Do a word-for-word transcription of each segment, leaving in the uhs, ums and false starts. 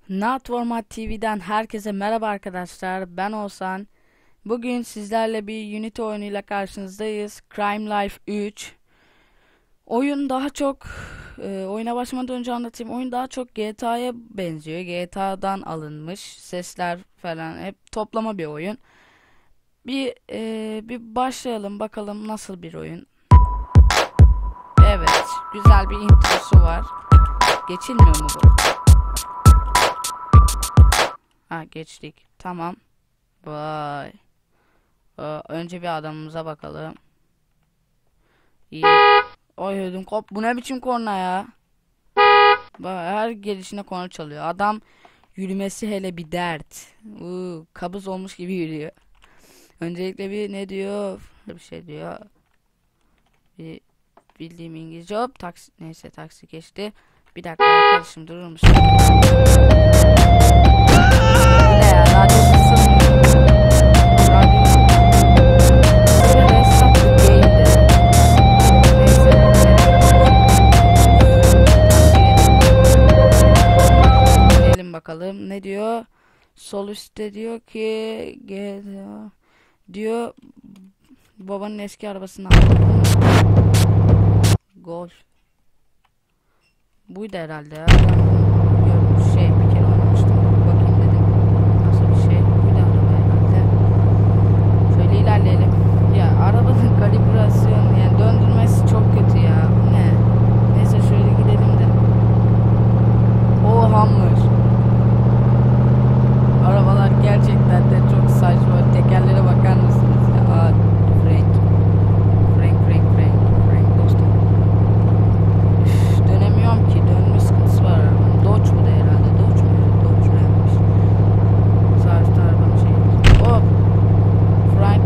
Natformat T V'den herkese merhaba arkadaşlar. Ben Oğuzhan. Bugün sizlerle bir Unity oyunuyla karşınızdayız. Crime Life üç. Oyun daha çok e, oyuna başlamadan önce anlatayım. Oyun daha çok G T A'ya benziyor. G T A'dan alınmış sesler falan hep toplama bir oyun. Bir e, bir başlayalım bakalım nasıl bir oyun. Evet, güzel bir introsu var. Geçilmiyor mu bu? Ha, geçtik. Tamam. Vay. Ee, önce bir adamımıza bakalım. İyi. Oy ödüm kop. Bu ne biçim korna ya? Bak, her gelişine korna çalıyor. Adam yürümesi hele bir dert. Uuu, kabız olmuş gibi yürüyor. Öncelikle bir ne diyor? Bir şey diyor. Bir bildiğim İngilizce. Hop taksi. Neyse taksi geçti. Bir dakika arkadaşım durur musun? Bu ne ya? Radyo sesini. Bakalım ne diyor? Sol üstte diyor ki G diyor. Diyor babanın eski arabasını aldım. Golf. Buydu herhalde ya. Ben bunu şey bir kere oynamıştım. Bakayım dedim. Nasıl bir şey? Buydu araba herhalde. Şöyle ilerleyelim. Ya arabanın kalibrasyonu yani döndürmesi çok kötü ya. Ne? Neyse şöyle gidelim de. O hammer. Arabalar gerçekten de çok saçma. Tekerlere bakar mısınız ya? Aa, Frank. Frank, Frank, Frank. Frank dostum. Üf, dönemiyorum ki. Dönme sıkıntısı var arabanın. Dodge bu da herhalde. Dodge mu? Dodge Ram'miş. Sağ üstte arabanın şeyi. Hop. Frank.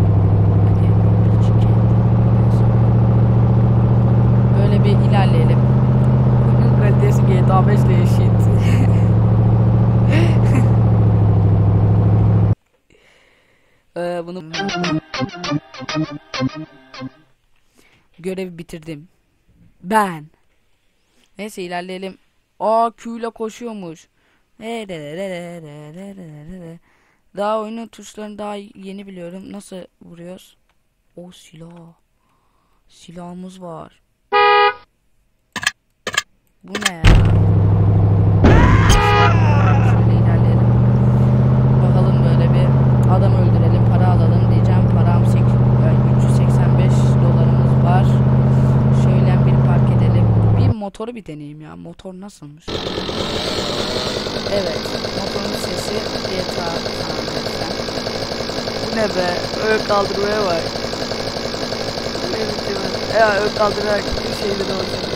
Böyle bir ilerleyelim. Bunun kalitesi G T A beş ile eşit. Ee, bunu görevi bitirdim. Ben. Neyse ilerleyelim. Aa, Q ile koşuyormuş. Daha oyunun tuşlarını daha yeni biliyorum. Nasıl vuruyoruz? O silah. Silahımız var. Bu ne ya? Şöyle ilerleyelim. Bakalım böyle bir adam öldürelim, para alalım diyeceğim. Param üç yüz seksen beş dolarımız var. Şöyle bir park edelim. Bir motoru bir deneyeyim ya. Motor nasılmış? Evet, motorun sesi G T A. Bu ne be? Ön kaldırmaya bak. Ya ön kaldırarak bir şeyle de olsun.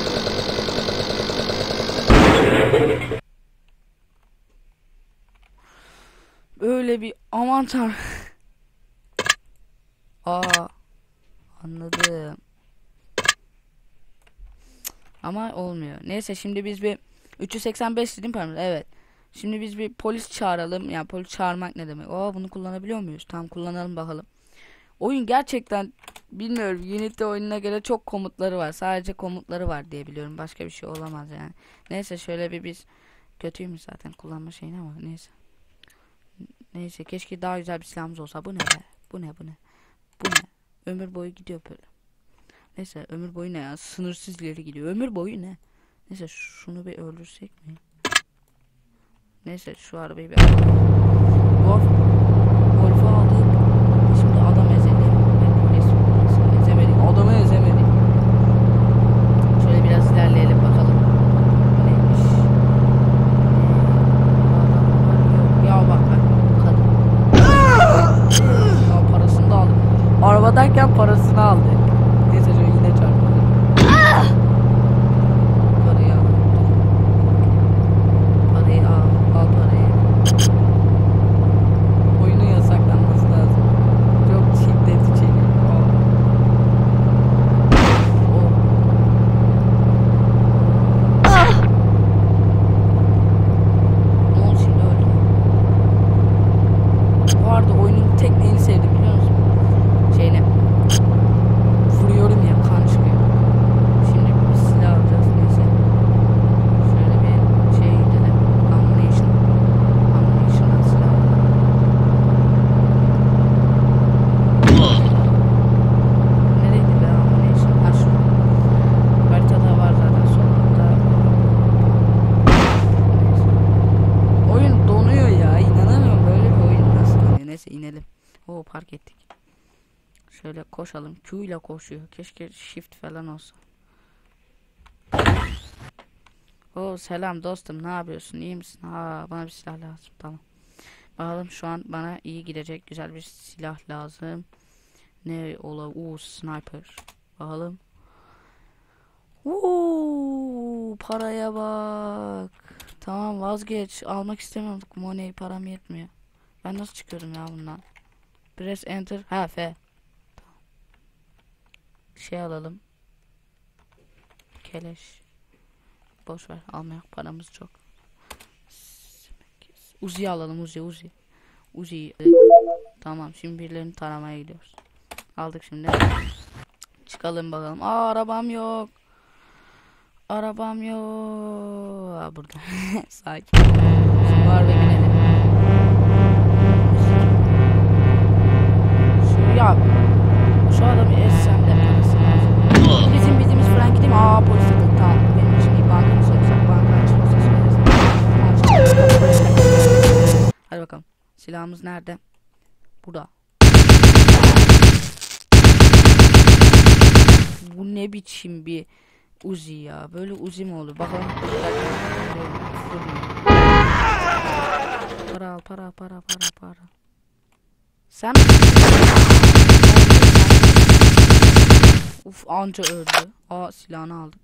Öyle bir aman tanrım. Aa, anladım. Ama olmuyor. Neyse şimdi biz bir üç yüz seksen beş dedim pardon. Evet. Şimdi biz bir polis çağıralım. Yani polis çağırmak ne demek? Aa, bunu kullanabiliyor muyuz? Tamam, kullanalım bakalım. Oyun gerçekten bilmiyorum. Unity oyununa göre çok komutları var. Sadece komutları var diye biliyorum. Başka bir şey olamaz yani. Neyse şöyle bir biz kötüymüş zaten kullanma şeyine ama neyse. Neyse keşke daha güzel bir silahımız olsa. Bu ne be? Bu ne bu ne? Bu ne? Ömür boyu gidiyor böyle. Neyse ömür boyu ne ya? Sınırsız ileri gidiyor. Ömür boyu ne? Neyse şunu bir öldürsek mi? Neyse şu arabayı bir alalım. Golf. Golf'u aldık. Şimdi adam ezelim. Polis. Ezemedik. Adamı ezemedik. Şöyle biraz ilerleyelim bakalım. Neymiş? Ya bak bak. Arabadayken parasını aldı. Neyse şöyle yine çarpmadı. Parayı al. Parayı al. Al parayı. Oyunun yasaklanması lazım. Çok şiddet içeriyor. Oh. Ah! Ne oldu şimdi öldü? Bu arada oyunun tek neyini sevdim biliyor musun? Şeyine. Oo, park ettik. Şöyle koşalım. Q ile koşuyor. Keşke shift falan olsa. Oo, selam dostum, ne yapıyorsun, iyi misin? Ha, bana bir silah lazım. Tamam. Bakalım, şu an bana iyi gidecek güzel bir silah lazım. Ne ola? Oo, sniper. Bakalım. Oo, paraya bak. Tamam, vazgeç. Almak istemiyorum. Money, param yetmiyor. Ben nasıl çıkıyorum ya bundan? Press enter. Ha, F. Şey alalım. Keleş. Boş ver, almaya paramız çok. Uzi alalım, Uzi Uzi. Uzi. Tamam, şimdi birilerini taramaya gidiyoruz. Aldık şimdi. Çıkalım bakalım. Aa, arabam yok. Arabam yok. Aa, burada. Sakin. Şimdi var ve binelim. Şu ya. Şu adamı essem de parası lazım. Bizim bizimiz falan gideyim. Aa, polis takıldı. Tamam. Benim için iyi, banka mı soysak, banka açılırsa söyleriz. Hadi bakalım. Silahımız nerede? Burada. Bu ne biçim bir Uzi ya? Böyle Uzi mi olur? Bakalım. Para al, para para para para. Sen Uf, anca öldü. Aa, silahını aldık.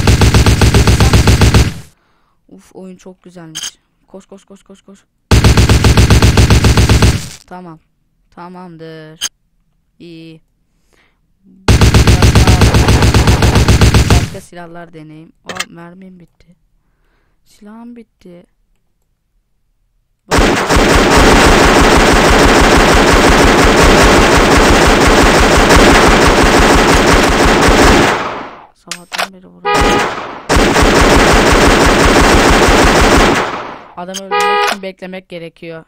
Uf, oyun çok güzelmiş. Koş koş koş koş koş. Tamam. Tamamdır. İyi. Başka silahlar deneyim. Aa, mermim bitti. Silahım bitti. Sabahtan beri vuruyor. Adamı öldürmek için beklemek gerekiyor.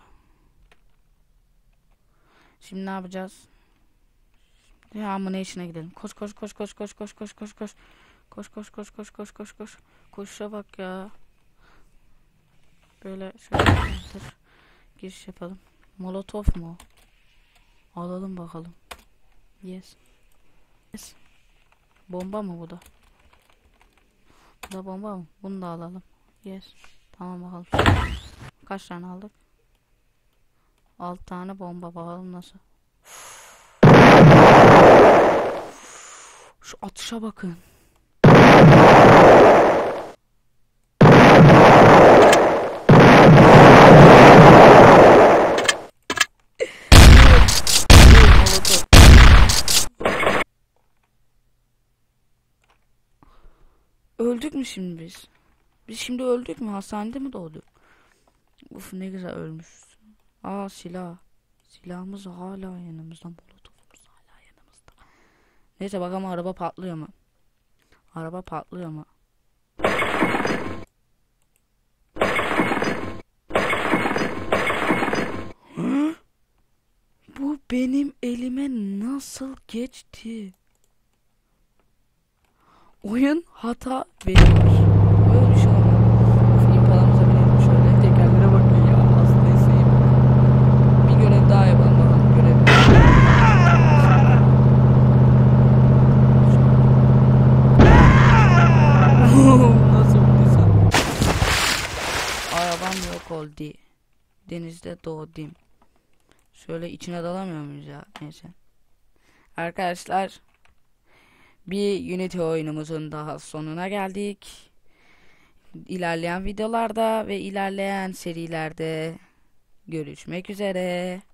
Şimdi ne yapacağız? Ya, ammunition'a gidelim. Koş koş koş koş koş koş koş koş koş. Koş koş koş koş koş koş koş. Koşuşa bak ya. Böyle şöyle dur. Giriş yapalım. Molotof mu? Alalım bakalım. Yes. Yes. Bomba mı bu da? Bu da bomba mı? Bunu da alalım. Yes. Tamam bakalım. Kaç tane aldık? altı tane bomba, bakalım nasıl. Şu atışa bakın. Öldük mü şimdi biz? Biz şimdi öldük mü? Hastanede mi doğduk? Uf, ne güzel ölmüşüz. Aa, silah. Silahımız hala yanımızda. Molotofumuz hala yanımızda. Neyse bakalım, araba patlıyor mu? Araba patlıyor mu? Hı? Bu benim elime nasıl geçti? Oyun hata veriyor. Böyle bir şey olmaz. İmpalamıza binelim şöyle. Tekerlere bakın ya. Aslında eseyim. Bir görev daha yapalım bakalım. Görev. Nasıl bulduysan. Arabam yok oldu. Denizde doğdum. Şöyle içine dalamıyor muyuz ya? Neyse. Arkadaşlar, bir Unity oyunumuzun daha sonuna geldik. İlerleyen videolarda ve ilerleyen serilerde görüşmek üzere.